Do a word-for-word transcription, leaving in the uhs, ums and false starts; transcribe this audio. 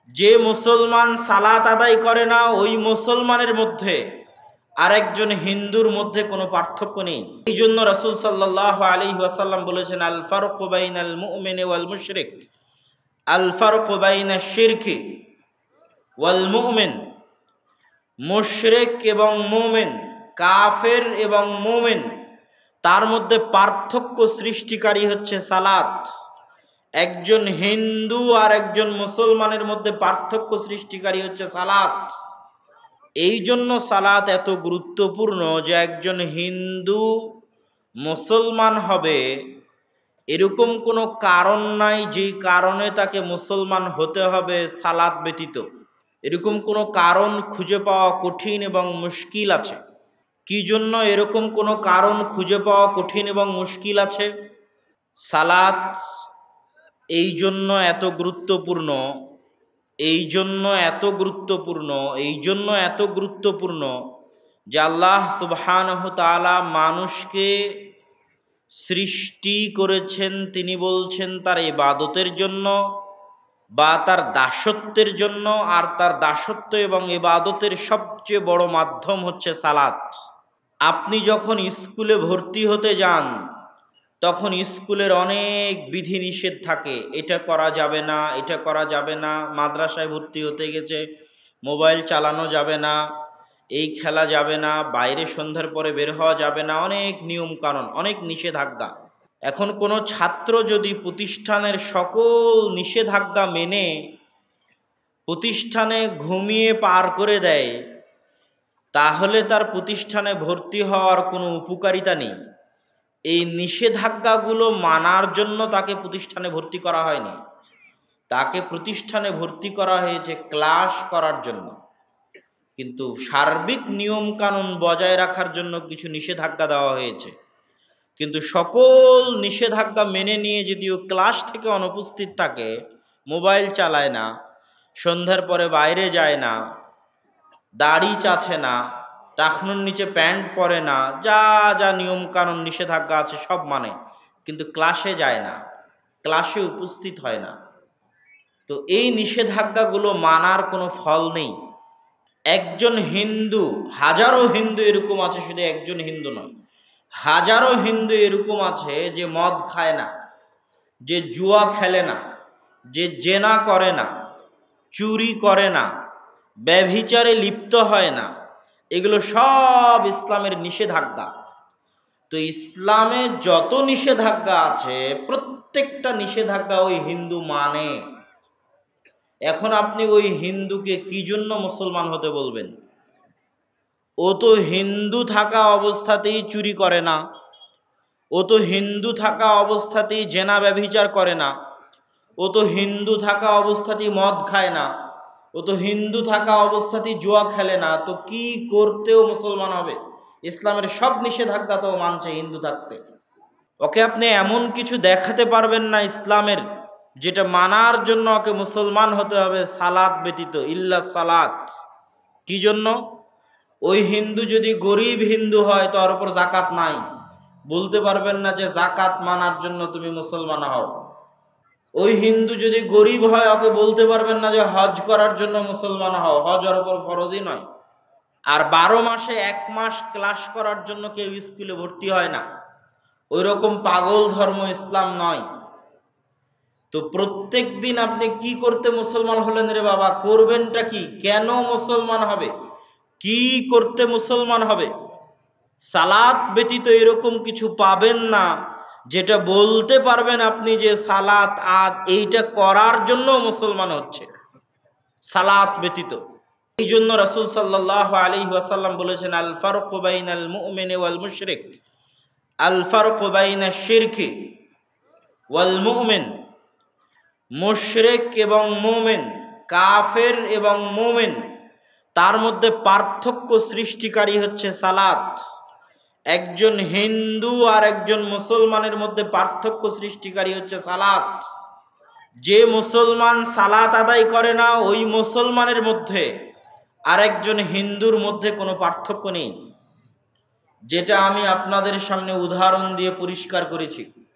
যে মুসলমান সালাত আদায় করে না ওই মুসলমানের মধ্যে আরেকজন হিন্দুর মধ্যে কোনো পার্থক্য নেই। এই জন্য রাসূল সাল্লাল্লাহু আলাইহি ওয়াসাল্লাম বলেছেন, আল ফারকু বাইনাল মুমিনি ওয়াল মুশরিক, আল ফারকু বাইনাশ শিরকি ওয়াল মুমিন। মুশরিক এবং মুমিন, কাফের এবং মুমিন, তার মধ্যে পার্থক্য সৃষ্টিকারী হচ্ছে সালাত। একজন হিন্দু আর একজন মুসলমানের মধ্যে পার্থক্য সৃষ্টিকারী হচ্ছে সালাত। এই জন্য সালাত এত গুরুত্বপূর্ণ যে একজন হিন্দু মুসলমান হবে এরকম কোনো কারণ নাই যেই কারণে তাকে মুসলমান হতে হবে সালাত ব্যতীত। এরকম কোনো কারণ খুঁজে পাওয়া কঠিন এবং মুশকিল আছে। কি জন্য এরকম কোনো কারণ খুঁজে পাওয়া কঠিন এবং মুশকিল আছে? সালাত এই জন্য এত গুরুত্বপূর্ণ, এই জন্য এত গুরুত্বপূর্ণ, এই জন্য এত গুরুত্বপূর্ণ যে আল্লাহ সুবহানাহু তাআলা মানুষকে সৃষ্টি করেছেন, তিনি বলছেন তার ইবাদতের জন্য বা তার দাসত্বের জন্য। আর তার দাসত্ব এবং ইবাদতের সবচেয়ে বড় মাধ্যম হচ্ছে সালাত। আপনি যখন স্কুলে ভর্তি হতে যান তখন স্কুলের অনেক বিধিনিষেধ থাকে, এটা করা যাবে না, এটা করা যাবে না। মাদ্রাসায় ভর্তি হতে গেছে, মোবাইল চালানো যাবে না, এই খেলা যাবে না, বাইরে সন্ধ্যার পরে বের হওয়া যাবে না, অনেক নিয়ম কানুন, অনেক নিষেধাজ্ঞা। এখন কোনো ছাত্র যদি প্রতিষ্ঠানের সকল নিষেধাজ্ঞা মেনে প্রতিষ্ঠানে ঘুমিয়ে পার করে দেয় তাহলে তার প্রতিষ্ঠানে ভর্তি হওয়ার কোনো উপকারিতা নেই। এই নিষেধাজ্ঞাগুলো মানার জন্য তাকে প্রতিষ্ঠানে ভর্তি করা হয়নি, তাকে প্রতিষ্ঠানে ভর্তি করা হয়েছে ক্লাস করার জন্য। কিন্তু সার্বিক নিয়ম কানুন বজায় রাখার জন্য কিছু নিষেধাজ্ঞা দেওয়া হয়েছে। কিন্তু সকল নিষেধাজ্ঞা মেনে নিয়ে যদিও ক্লাস থেকে অনুপস্থিত থাকে, মোবাইল চালায় না, সন্ধ্যার পরে বাইরে যায় না, দাড়ি চাছে না, টাকনুর নিচে প্যান্ট পরে না, যা যা নিয়ম কানুন নিষেধাজ্ঞা আছে সব মানে, কিন্তু ক্লাসে যায় না, ক্লাসে উপস্থিত হয় না। তো এই নিষেধাজ্ঞাগুলো মানার কোনো ফল নেই। একজন হিন্দু, হাজারো হিন্দু এরকম আছে, শুধু একজন হিন্দু নয়, হাজারো হিন্দু এরকম আছে যে মদ খায় না, যে জুয়া খেলে না, যে জেনা করে না, চুরি করে না, ব্যভিচারে লিপ্ত হয় না। এগুলো সব ইসলামের নিষেধাজ্ঞা। তো ইসলামে যত নিষেধাজ্ঞা আছে প্রত্যেকটা নিষেধাজ্ঞা ওই হিন্দু মানে। এখন আপনি ওই হিন্দুকে কি জন্য মুসলমান হতে বলবেন? ও তো হিন্দু থাকা অবস্থাতেই চুরি করে না, ও তো হিন্দু থাকা অবস্থাতেই জেনা ব্যভিচার করে না, ও তো হিন্দু থাকা অবস্থাতেই মদ খায় না, ও তো হিন্দু থাকা অবস্থাতেই জুয়া খেলে না। তো কি করতেও মুসলমান হবে? ইসলামের সব নিষেধাজ্ঞা তো মানছে হিন্দু থাকতে। ওকে আপনি এমন কিছু দেখাতে পারবেন না ইসলামের যেটা মানার জন্য ওকে মুসলমান হতে হবে সালাত ব্যতীত, ইল্লা সালাত। কি জন্য? ওই হিন্দু যদি গরিব হিন্দু হয় তো ওর উপর জাকাত নাই, বলতে পারবেন না যে জাকাত মানার জন্য তুমি মুসলমান হও। ওই হিন্দু যদি গরিব হয় ওকে বলতে পারবেন না যে হজ করার জন্য মুসলমান হও, হজ ওর উপর ফরজই নয়। আর বারো মাসে এক মাস ক্লাস করার জন্য কেউ স্কুলে ভর্তি হয় না, ওই রকম পাগল ধর্ম ইসলাম নয়। তো প্রত্যেক দিন আপনি কি করতে মুসলমান হলেন রে বাবা? করবেনটা কি? কেন মুসলমান হবে? কি করতে মুসলমান হবে? সালাত ব্যতীত এরকম কিছু পাবেন না যেটা বলতে পারবেন আপনি যে সালাত আদ এইটা করার জন্য মুসলমান হচ্ছে, সালাত ব্যতীত। এই জন্য রাসূল সাল্লাল্লাহু আলাইহি ওয়াসাল্লাম বলেছেন, আল ফারকু বাইনাল মুমিনি ওয়াল মুশরিক, আল ফারকু বাইনাশ শিরকি ওয়াল মুমিন। মুশরিক এবং মুমিন, কাফের এবং মুমিন, তার মধ্যে পার্থক্য সৃষ্টিকারী হচ্ছে সালাত। একজন হিন্দু আর একজন মুসলমানের মধ্যে পার্থক্য সৃষ্টিকারী হচ্ছে সালাত। যে মুসলমান সালাত আদায় করে না ওই মুসলমানের মধ্যে আরেকজন হিন্দুর মধ্যে কোনো পার্থক্য নেই, যেটা আমি আপনাদের সামনে উদাহরণ দিয়ে পরিষ্কার করেছি।